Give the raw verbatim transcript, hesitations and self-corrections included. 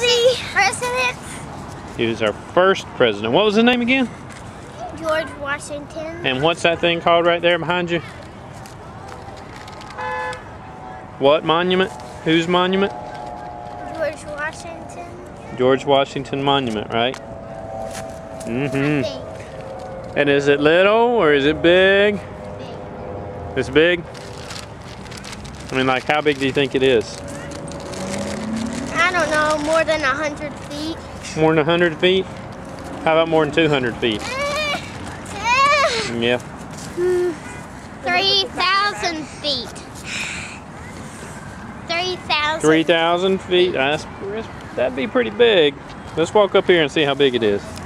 the president. He was our first president. What was his name again? George Washington. And what's that thing called right there behind you? What monument? Whose monument? George Washington. George Washington Monument, right? Mm-hmm. I think. And is it little or is it big? Big. It's big? I mean, like, how big do you think it is? I don't know, more than a hundred feet. More than a hundred feet? How about more than two hundred feet? Yeah. Three thousand feet. Three thousand. Three thousand feet? That's, that'd be pretty big. Let's walk up here and see how big it is.